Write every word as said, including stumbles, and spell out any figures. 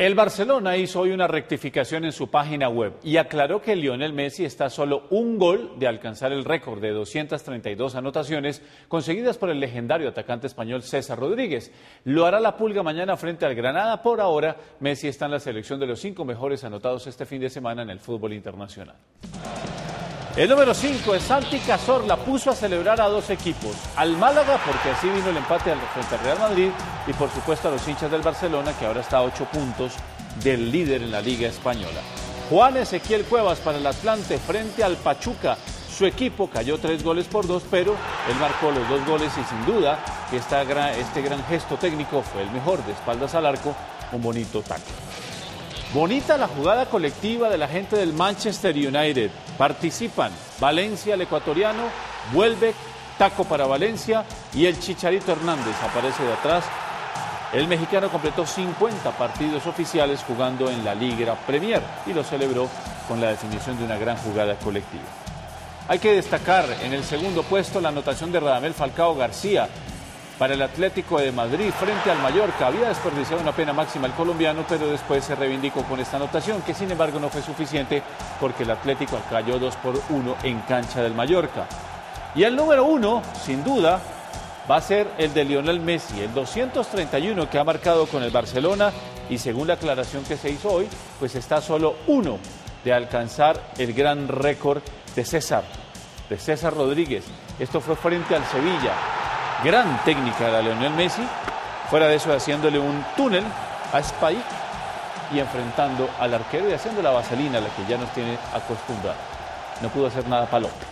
El Barcelona hizo hoy una rectificación en su página web y aclaró que Lionel Messi está a solo un gol de alcanzar el récord de doscientas treinta y dos anotaciones conseguidas por el legendario atacante español César Rodríguez. Lo hará la Pulga mañana frente al Granada. Por ahora, Messi está en la selección de los cinco mejores anotados este fin de semana en el fútbol internacional. El número cinco es Santi Cazorla, puso a celebrar a dos equipos, al Málaga porque así vino el empate frente al Real Madrid y por supuesto a los hinchas del Barcelona que ahora está a ocho puntos del líder en la Liga Española. Juan Ezequiel Cuevas para el Atlante frente al Pachuca, su equipo cayó tres goles por dos, pero él marcó los dos goles y sin duda que esta gran, este gran gesto técnico fue el mejor, de espaldas al arco, un bonito tackle. Bonita la jugada colectiva de la gente del Manchester United. Participan Valencia, el ecuatoriano, vuelve, taco para Valencia y el Chicharito Hernández aparece de atrás. El mexicano completó cincuenta partidos oficiales jugando en la Liga Premier y lo celebró con la definición de una gran jugada colectiva. Hay que destacar en el segundo puesto la anotación de Radamel Falcao García para el Atlético de Madrid frente al Mallorca. Había desperdiciado una pena máxima el colombiano, pero después se reivindicó con esta anotación, que sin embargo no fue suficiente porque el Atlético cayó dos por uno en cancha del Mallorca. Y el número uno, sin duda, va a ser el de Lionel Messi, el doscientos treinta y uno que ha marcado con el Barcelona y según la aclaración que se hizo hoy, pues está solo uno de alcanzar el gran récord de César, de César Rodríguez. Esto fue frente al Sevilla. Gran técnica de la Lionel Messi, fuera de eso haciéndole un túnel a Spike y enfrentando al arquero y haciendo la vaselina a la que ya nos tiene acostumbrados. No pudo hacer nada Palop.